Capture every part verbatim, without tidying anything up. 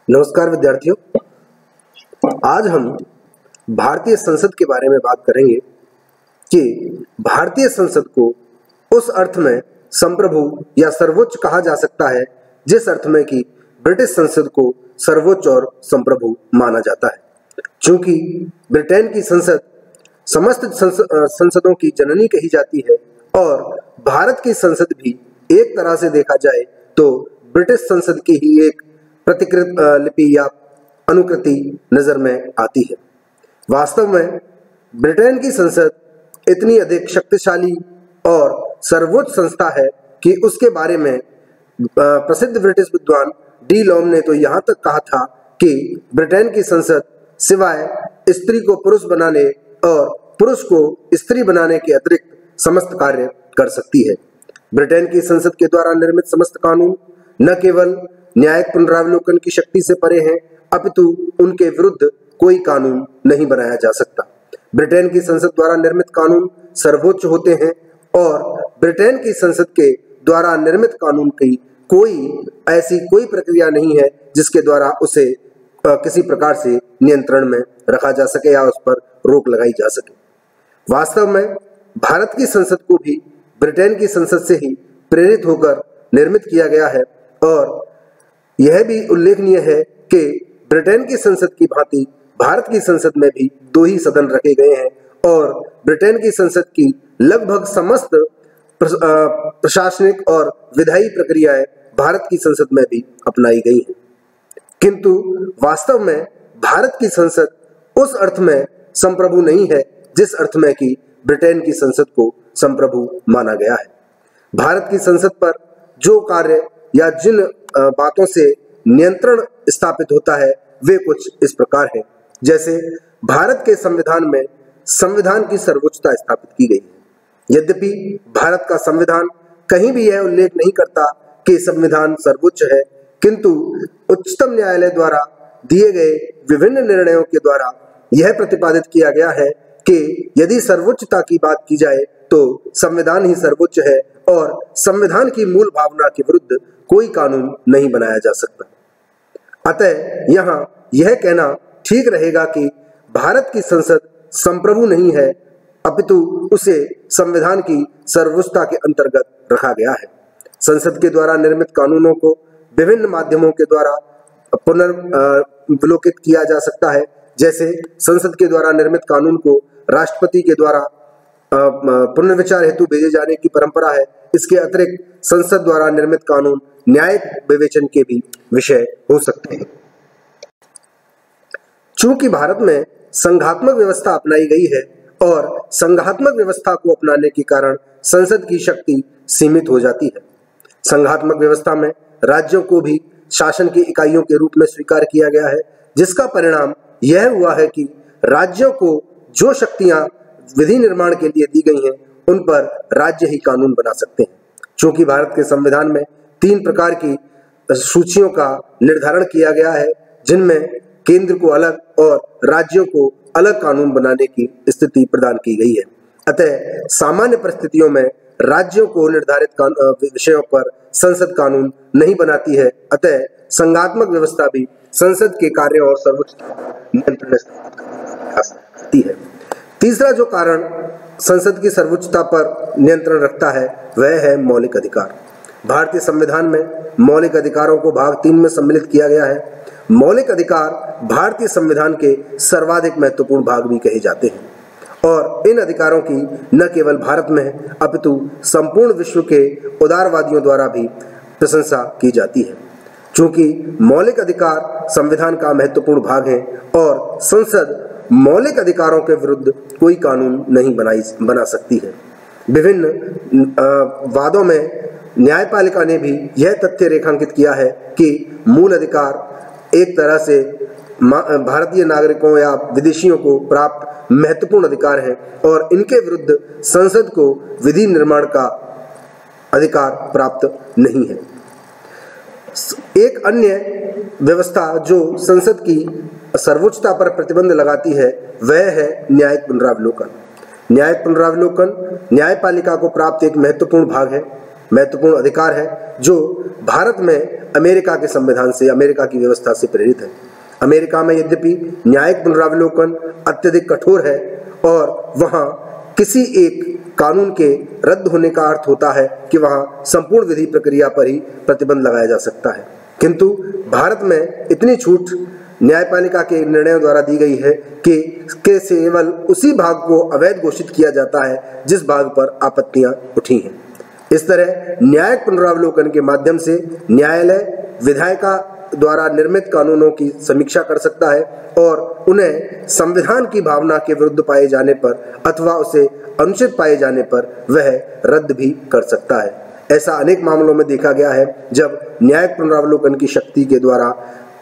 नमस्कार विद्यार्थियों, आज हम भारतीय संसद के बारे में बात करेंगे कि भारतीय संसद को उस अर्थ में संप्रभु या सर्वोच्च कहा जा सकता है जिस अर्थ में कि ब्रिटिश संसद को सर्वोच्च और संप्रभु माना जाता है। चूंकि ब्रिटेन की संसद समस्त संसदों की जननी कही जाती है और भारत की संसद भी एक तरह से देखा जाए तो ब्रिटिश संसद की ही एक प्रतिकृत लिपि या अनुकृति नजर में आती है। वास्तव में ब्रिटेन की संसद इतनी अधिक शक्तिशाली और सर्वोच्च संस्था है कि उसके बारे में प्रसिद्ध ब्रिटिश विद्वान डी लॉम ने तो यहाँ तक कहा था कि ब्रिटेन की संसद सिवाय स्त्री को पुरुष बनाने और पुरुष को स्त्री बनाने के अतिरिक्त समस्त कार्य कर सकती है। ब्रिटेन की संसद के द्वारा निर्मित समस्त कानून न केवल न्यायिक पुनरावलोकन की शक्ति से परे हैं, अपितु उनके विरुद्ध कोई कानून नहीं बनाया जा सकता। ब्रिटेन की संसद द्वारा निर्मित कानून सर्वोच्च होते हैं और ब्रिटेन की संसद के द्वारा निर्मित कानून की कोई ऐसी कोई प्रक्रिया नहीं है जिसके द्वारा उसे किसी प्रकार से नियंत्रण में रखा जा सके या उस पर रोक लगाई जा सके। वास्तव में भारत की संसद को भी ब्रिटेन की संसद से ही प्रेरित होकर निर्मित किया गया है और यह भी उल्लेखनीय है कि ब्रिटेन की संसद की भांति भारत की संसद में भी दो ही सदन रखे गए हैं और ब्रिटेन की संसद की लगभग समस्त प्रशासनिक और विधायी प्रक्रियाएं भारत की संसद में भी अपनाई गई हैं। किंतु वास्तव में भारत की संसद उस अर्थ में संप्रभु नहीं है जिस अर्थ में कि ब्रिटेन की संसद को संप्रभु माना गया है। भारत की संसद पर जो कार्य या जिन बातों से नियंत्रण स्थापित होता है वे कुछ इस प्रकार हैं। जैसे भारत के संविधान में संविधान की सर्वोच्चता स्थापित की गई है। यद्यपि भारत का संविधान कहीं भी यह उल्लेख नहीं करता कि संविधान सर्वोच्च है, किंतु उच्चतम न्यायालय द्वारा दिए गए विभिन्न निर्णयों के द्वारा यह प्रतिपादित किया गया है कि यदि सर्वोच्चता की बात की जाए तो संविधान ही सर्वोच्च है और संविधान की मूल भावना के विरुद्ध कोई कानून नहीं बनाया जा सकता। अतः यहाँ यह कहना ठीक रहेगा कि भारत की संसद संप्रभु नहीं है, अपितु उसे संविधान की सर्वोच्चता के अंतर्गत रखा गया है। संसद के द्वारा निर्मित कानूनों को विभिन्न माध्यमों के द्वारा पुनर्विलोकित किया जा सकता है। जैसे संसद के द्वारा निर्मित कानून को राष्ट्रपति के द्वारा पुनर्विचार हेतु भेजे जाने की परंपरा है। इसके अतिरिक्त संसद द्वारा निर्मित कानून न्यायिक विवेचन के भी विषय हो सकते हैं। चूंकि भारत में संघात्मक व्यवस्था अपनाई गई है और संघात्मक व्यवस्था को अपनाने के कारण संसद की शक्ति सीमित हो जाती है। संघात्मक व्यवस्था में राज्यों को भी शासन की इकाइयों के रूप में स्वीकार किया गया है, जिसका परिणाम यह हुआ है कि राज्यों को जो शक्तियां विधि निर्माण के लिए दी गई हैं उन पर राज्य ही कानून बना सकते हैं। चूंकि भारत के संविधान में तीन प्रकार की सूचियों का निर्धारण किया गया है, जिनमें केंद्र को अलग और राज्यों को अलग कानून बनाने की स्थिति प्रदान की गई है। अतः सामान्य परिस्थितियों में राज्यों को निर्धारित विषयों पर संसद कानून नहीं बनाती है। अतः संघात्मक व्यवस्था भी संसद के कार्यों और सर्वोच्चता नियंत्रण करती है। तीसरा जो कारण संसद की सर्वोच्चता पर नियंत्रण रखता है वह है मौलिक अधिकार। भारतीय संविधान में मौलिक अधिकारों को भाग तीन में सम्मिलित किया गया है। मौलिक अधिकार भारतीय संविधान के सर्वाधिक महत्वपूर्ण भाग भी कहे जाते हैं और इन अधिकारों की न केवल भारत में अपितु संपूर्ण विश्व के उदारवादियों द्वारा भी प्रशंसा की जाती है। चूंकि मौलिक अधिकार संविधान का महत्वपूर्ण भाग है और संसद मौलिक अधिकारों के विरुद्ध कोई कानून नहीं बनाई बना सकती है। विभिन्न वादों में न्यायपालिका ने भी यह तथ्य रेखांकित किया है कि मूल अधिकार एक तरह से भारतीय नागरिकों या विदेशियों को प्राप्त महत्वपूर्ण अधिकार हैं और इनके विरुद्ध संसद को विधि निर्माण का अधिकार प्राप्त नहीं है। एक अन्य व्यवस्था जो संसद की सर्वोच्चता पर प्रतिबंध लगाती है वह है न्यायिक पुनरावलोकन। न्यायिक पुनरावलोकन न्यायपालिका को प्राप्त एक महत्वपूर्ण भाग है। महत्वपूर्ण अधिकार है जो भारत में अमेरिका के संविधान से, अमेरिका की व्यवस्था से प्रेरित है। अमेरिका में यद्यपि न्यायिक पुनरावलोकन अत्यधिक कठोर है और वहाँ किसी एक कानून के रद्द होने का अर्थ होता है कि वहाँ संपूर्ण विधि प्रक्रिया पर ही प्रतिबंध लगाया जा सकता है, किंतु भारत में इतनी छूट न्यायपालिका के निर्णयों द्वारा दी गई है कि के केवल उसी भाग को अवैध घोषित किया जाता है जिस भाग पर आपत्तियां उठी हैं। इस तरह न्यायिक पुनरावलोकन के माध्यम से न्यायालय विधायिका द्वारा निर्मित कानूनों की समीक्षा कर सकता है और उन्हें संविधान की भावना के विरुद्ध पाए जाने पर अथवा उसे अनुचित पाए जाने पर वह रद्द भी कर सकता है। ऐसा अनेक मामलों में देखा गया है जब न्यायिक पुनरावलोकन की शक्ति के द्वारा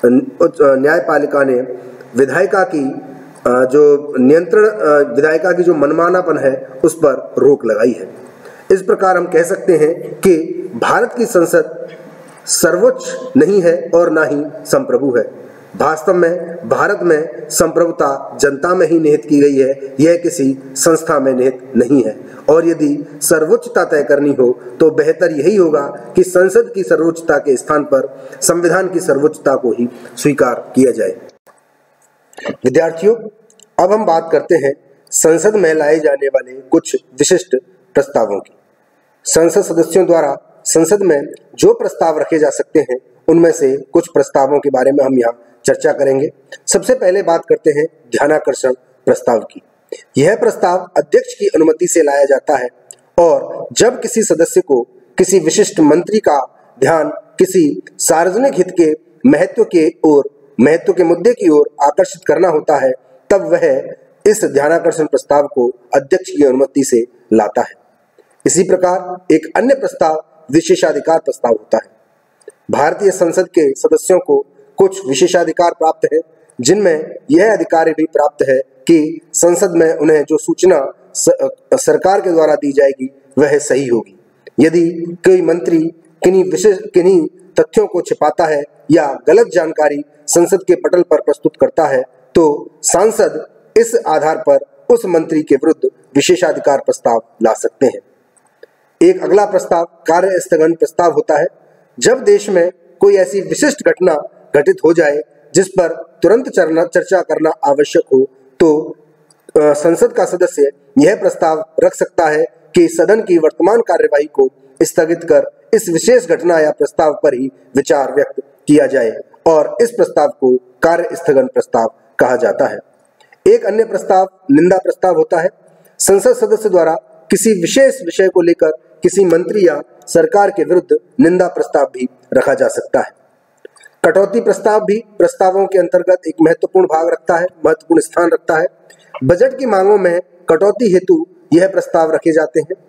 न्यायपालिका ने विधायिका की जो नियंत्रण विधायिका की जो मनमानापन है उस पर रोक लगाई है। इस प्रकार हम कह सकते हैं कि भारत की संसद सर्वोच्च नहीं है और ना ही संप्रभु है। वास्तव में भारत में संप्रभुता जनता में ही निहित की गई है, यह किसी संस्था में निहित नहीं है। और यदि सर्वोच्चता तय करनी हो तो बेहतर यही होगा कि संसद की सर्वोच्चता के स्थान पर संविधान की सर्वोच्चता को ही स्वीकार किया जाए। विद्यार्थियों, अब हम बात करते हैं संसद में लाए जाने वाले कुछ विशिष्ट प्रस्तावों की। संसद सदस्यों द्वारा संसद में जो प्रस्ताव रखे जा सकते हैं उनमें से कुछ प्रस्तावों के बारे में हम यहाँ चर्चा करेंगे। सबसे पहले बात करते हैं ध्यानाकर्षण प्रस्ताव की। यह प्रस्ताव अध्यक्ष की अनुमति से लाया जाता है और जब किसी सदस्य को किसी विशिष्ट मंत्री का ध्यान किसी सार्वजनिक हित के महत्व के ओर महत्व के मुद्दे की ओर आकर्षित करना होता है तब वह इस ध्यानाकर्षण प्रस्ताव को अध्यक्ष की अनुमति से लाता है। इसी प्रकार एक अन्य प्रस्ताव विशेषाधिकार प्रस्ताव होता है। भारतीय संसद के सदस्यों को कुछ विशेषाधिकार प्राप्त है जिनमें यह अधिकार भी प्राप्त है कि संसद में उन्हें जो सूचना सरकार के द्वारा दी जाएगी वह सही होगी। यदि कोई मंत्री किन्हीं विशेष किन्हीं तथ्यों को छिपाता है या गलत जानकारी संसद के पटल पर प्रस्तुत करता है तो सांसद इस आधार पर उस मंत्री के विरुद्ध विशेषाधिकार प्रस्ताव ला सकते हैं। एक अगला प्रस्ताव कार्य स्थगन प्रस्ताव होता है। जब देश में कोई ऐसी विशिष्ट घटना घटित हो जाए जिस पर तुरंत चर्चा करना आवश्यक हो तो संसद का सदस्य यह प्रस्ताव रख सकता है कि सदन की वर्तमान कार्यवाही को स्थगित कर इस विशेष घटना या प्रस्ताव पर ही विचार व्यक्त किया जाए और इस प्रस्ताव को कार्य स्थगन प्रस्ताव कहा जाता है। एक अन्य प्रस्ताव निंदा प्रस्ताव होता है। संसद सदस्य द्वारा किसी विशेष विषय को लेकर किसी मंत्री या सरकार के विरुद्ध निंदा प्रस्ताव भी रखा जा सकता है। कटौती प्रस्ताव भी प्रस्तावों के अंतर्गत एक महत्वपूर्ण भाग रखता है महत्वपूर्ण स्थान रखता है। बजट की मांगों में कटौती हेतु यह प्रस्ताव रखे जाते हैं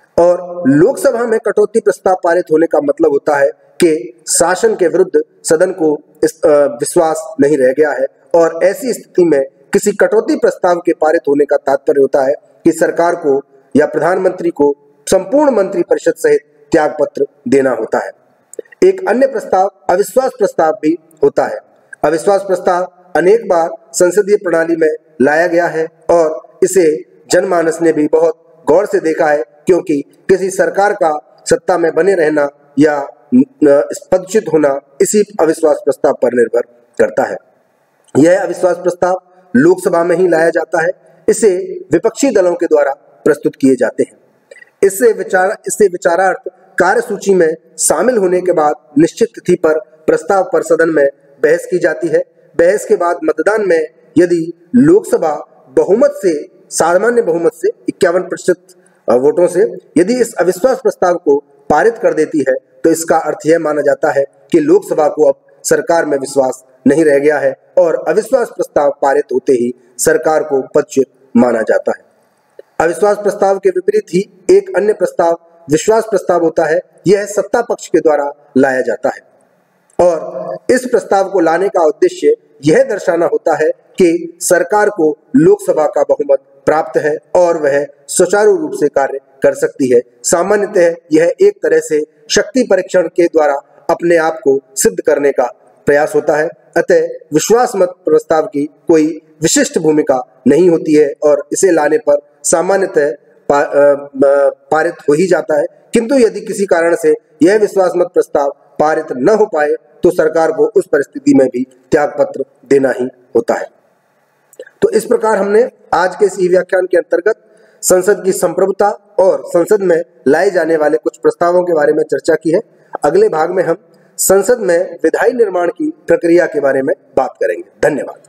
और लोकसभा में कटौती प्रस्ताव पारित होने का मतलब होता है कि शासन के विरुद्ध सदन को विश्वास नहीं रह गया है और ऐसी स्थिति में किसी कटौती प्रस्ताव के पारित होने का तात्पर्य होता है कि सरकार को या प्रधानमंत्री को संपूर्ण मंत्रिपरिषद सहित त्याग पत्र देना होता है। एक अन्य प्रस्ताव अविश्वास प्रस्ताव भी होता है। अविश्वास प्रस्ताव अनेक बार संसदीय प्रणाली में लाया गया है और इसे जनमानस ने भी बहुत गौर से देखा है क्योंकि किसी सरकार का सत्ता में बने रहना या पदच्युत होना इसी अविश्वास प्रस्ताव पर निर्भर करता है। यह अविश्वास प्रस्ताव लोकसभा में ही लाया जाता है। इसे विपक्षी दलों के द्वारा प्रस्तुत किए जाते हैं। इससे विचार इससे विचारार्थ कार्यसूची में शामिल होने के बाद निश्चित तिथि पर प्रस्ताव पर सदन में बहस की जाती है। बहस के बाद मतदान में यदि लोकसभा बहुमत से सामान्य बहुमत से इक्यावन प्रतिशत वोटों से यदि इस अविश्वास प्रस्ताव को पारित कर देती है तो इसका अर्थ यह माना जाता है कि लोकसभा को अब सरकार में विश्वास नहीं रह गया है और अविश्वास प्रस्ताव पारित होते ही सरकार को पदच्युत माना जाता है। अविश्वास प्रस्ताव के विपरीत ही एक अन्य प्रस्ताव विश्वास प्रस्ताव होता है। यह सत्ता पक्ष के द्वारा लाया जाता है और इस प्रस्ताव को लाने का उद्देश्य यह दर्शाना होता है कि सरकार को लोकसभा का बहुमत प्राप्त है और वह सुचारू रूप से कार्य कर सकती है। सामान्यतः यह एक तरह से शक्ति परीक्षण के द्वारा अपने आप को सिद्ध करने का प्रयास होता है। अतः विश्वास मत प्रस्ताव की कोई विशिष्ट भूमिका नहीं होती है और इसे लाने पर सामान्यतः पा, पारित हो ही जाता है किंतु यदि किसी कारण से यह विश्वास मत प्रस्ताव पारित न हो पाए तो सरकार को उस परिस्थिति में भी त्याग पत्र देना ही होता है। तो इस प्रकार हमने आज के इस ई व्याख्यान के अंतर्गत संसद की संप्रभुता और संसद में लाए जाने वाले कुछ प्रस्तावों के बारे में चर्चा की है। अगले भाग में हम संसद में विधायी निर्माण की प्रक्रिया के बारे में बात करेंगे। धन्यवाद।